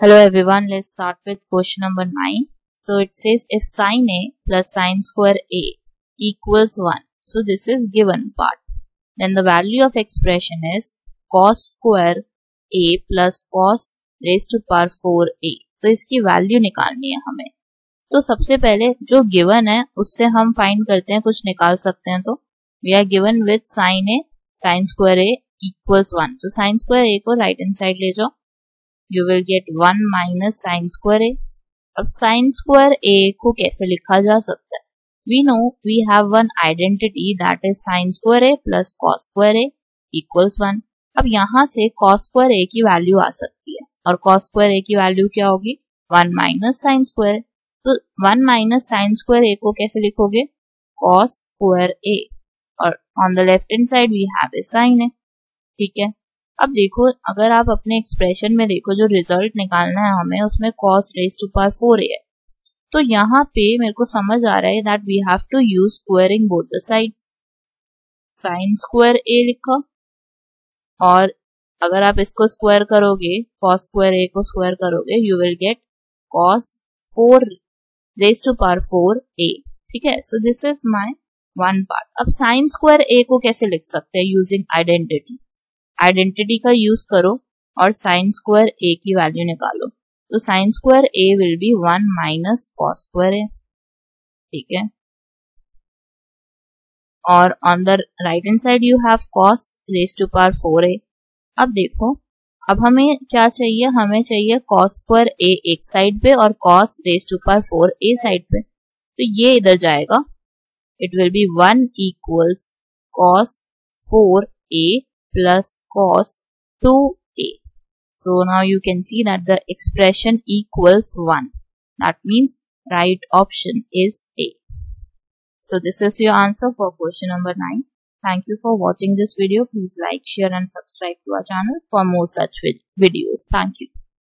Hello everyone, let's start with question number 9. So it says if sin A plus sin square A equals 1. So this is given part. Then the value of expression is cos square A plus cos raised to power 4A. तो इसकी value निकालनी है हमें. तो सबसे पहले जो given है उससे हम फाइंड करते हैं, कुछ निकाल सकते हैं. तो we are given with sin A sin square A equals 1. तो sin square A को राइट हैंड साइड ले जाओ. You will get 1 minus sin square A. अब sin square A को कैसे लिखा जा सकता है? We know we have one identity that is sin square A plus cos square A equals 1. अब यहाँ से cos square A की वैल्यू आ सकती है और cos square A की वैल्यू क्या होगी? 1 minus sin square. तो 1 minus sin square A को कैसे लिखोगे? cos square A. और on the left hand side we have a sin A. ठीक है. अब देखो, अगर आप अपने एक्सप्रेशन में देखो, जो रिजल्ट निकालना है हमें उसमें cos raise to power 4a है. तो यहाँ पे मेरे को समझ आ रहा है that we have to use squaring both the sides. Sine square a लिखा और अगर आप इसको स्क्वायर करोगे, cos स्क्वायर a को स्क्वायर करोगे, you will get cos 4 raise to power 4a. ठीक है. So this is my one part. अब साइन स्क्वायर a को कैसे लिख सकते हैं? Using identity. आइडेंटिटी का यूज करो और साइन स्क्वायर ए की वैल्यू निकालो. तो sign square A will be 1 minus cos square A. ठीक है. और on the right hand side you have cos raise to power 4a. अब देखो, अब हमें क्या चाहिए? हमें चाहिए कॉस स्क्वायर ए एक साइड पे और cos raise to power 4a side पे. तो ये इधर जाएगा. It will be 1 equals cos 4a plus cos 2a. So now you can see that the expression equals 1. That means right option is A. So this is your answer for question number 9. Thank you for watching this video. Please like, share and subscribe to our channel for more such videos. Thank you.